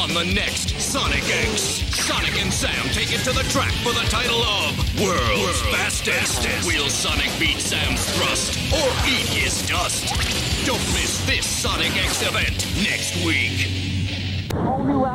on the next Sonic X. Sonic and Sam take it to the track for the title of World's Fastest. Will Sonic beat Sam's thrust or eat his dust? Don't miss this Sonic X event next week.